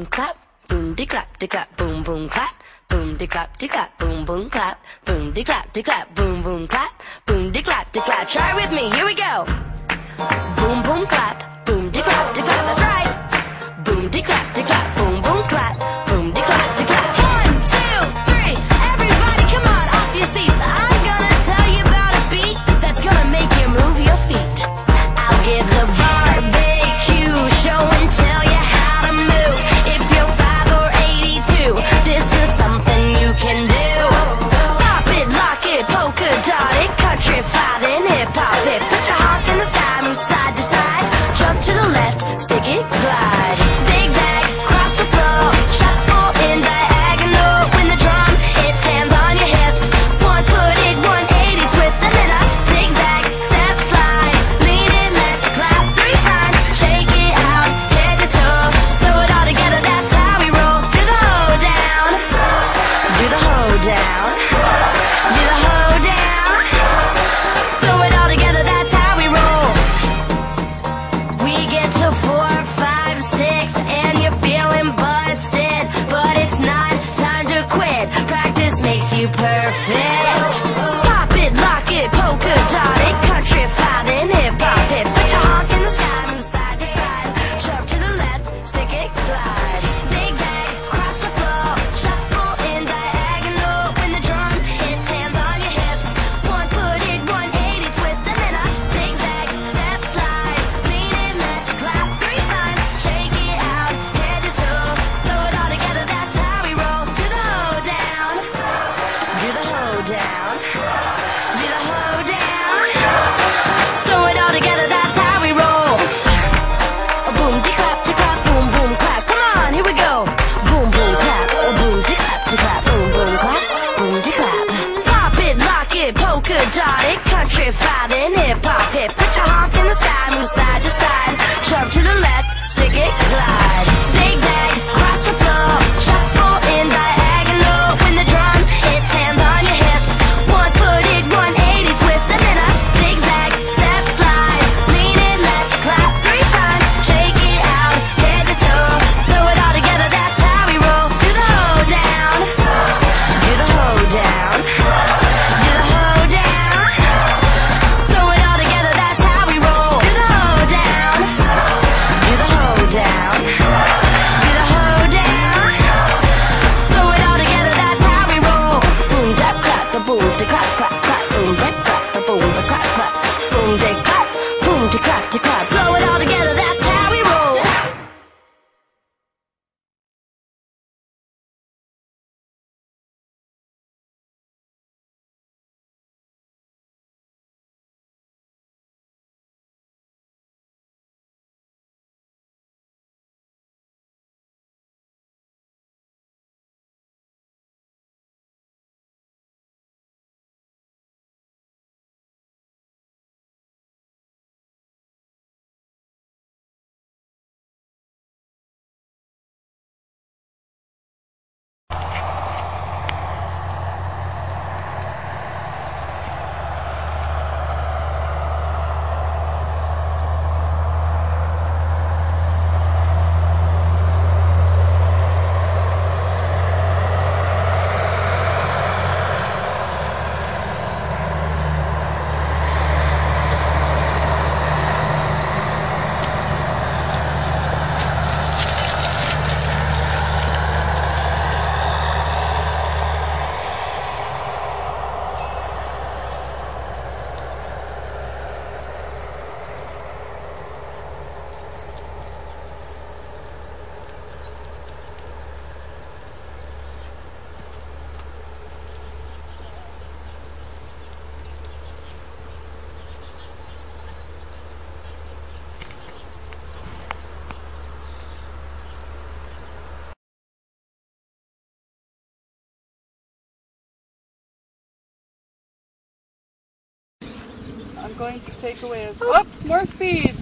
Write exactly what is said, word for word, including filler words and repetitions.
boom clap, boom de clap de clap, boom boom clap, boom de clap de clap, boom boom clap, boom de clap de clap, boom boom clap, boom de clap de clap. Try with me, here we go. Boom boom clap, boom de clap de clap. That's right. Boom de clap de clap, boom boom clap, boom de clap de clap. One, two, three, everybody come on off your seats. I'm gonna tell you about a beat that's gonna make you move your feet. I'll give the barbecue show and tell you how to move. If you're five or eighty-two, this is something you can do. Pop it, lock it, polka dot it, country, five and hip hop it. Put your honk in the sky, move side to side, jump to the left, stick it, glide, zigzag, cross the floor, shuffle in diagonal. When the drum hits, hands on your hips, one foot in, one eighty twist, and then a zigzag, step slide, lean in, left, clap three times, shake it out, head to toe, throw it all together, that's how we roll. Do the hoedown, do the hoedown, do the hoedown, throw it all together, that's how we roll. We get to four, five, six, and you're feeling busted, but it's not time to quit. Practice makes you perfect. Pop it, lock it, polka dot it, country, five and hip hop it. Put your honk in the sky, move side to side, jump to the left, stick it, glide, zigzag, cross the floor, shuffle in diagonal. When the drum hits, hands on your hips, one foot in, one eighty twist, and then a zigzag, step slide, lean in, left, clap three times, shake it out, head to toe, throw it all together, that's how we roll. Do the hoedown, do the hoedown, do the hoedown, throw it all together, that's how we roll. A boom de clap de clap, boom boom clap. Come on, here we go. Boom boom clap, a boom de clap de clap, boom boom clap, boom de clap. Pop it, lock it, polka dot it, country, five and hip hop it. Put your honk in the sky, move side to side, jump to the left, stick it, glide, zigzag, cross the floor, shuffle in diagonal. When the drum hits, hands on your hips, one foot in, one eighty twist, and then a zigzag, step slide, lean in, left, clap three times, shake it out, head to toe, throw it all together, that's how we roll. Do the hoedown, do the hoedown, do the hoedown, throw it all together, that's how we roll. Do the hoedown, do the hoedown, do the hoedown, throw it all together, that's how we roll. Boom, tap, clap, a boom, de clap, clap, clap, boom, de clap, a boom, de clap, clap, boom, de clap, boom, de clap, de clap, throw it all together, that's how we roll. I'm going to take away his, oops, more speed.